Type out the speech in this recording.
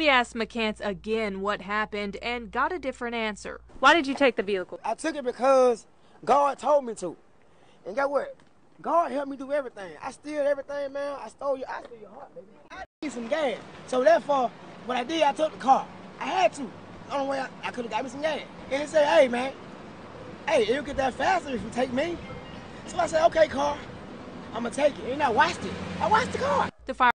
We asked McCants again what happened and got a different answer. Why did you take the vehicle? I took it because God told me to. And guess what? God helped me do everything. I steal everything, man. I stole your heart, baby. I need some gas. So therefore, what I did, I took the car. I had to. The only way I could have got me some gas. And they said, hey, man, hey, it'll get that faster if you take me. So I said, okay, car, I'm going to take it. And I watched it. I watched the car. The fire